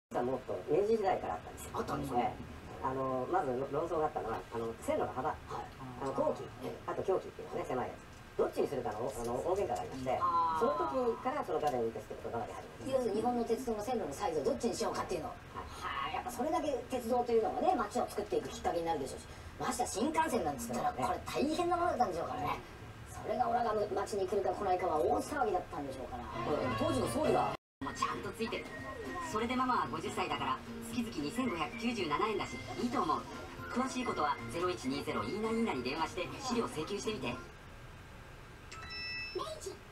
実はもっと明治時代からあったんですよ。 あったんですね。 まず論争があったのは線路の幅、後期、あと狭期っていうですね、狭いやつ。どっちにするかの大喧嘩がありまして、その時からそのガーデン運転って言葉が出始め要するに日本の鉄道の線路のサイズをどっちにしようかっていうの。やっぱそれだけ鉄道というのがね、街を作っていくきっかけになるでしょうし、ましてや新幹線なんつったらこれ大変なものだったんでしょうからね。それがオラが街に来るか来ないかは大騒ぎだったんでしょうから。当時の総理がもうちゃんとついてる。それでママは50歳だから月々2597円だしいいと思う。詳しいことは0120-E9-E9に電話して資料請求してみて。 明治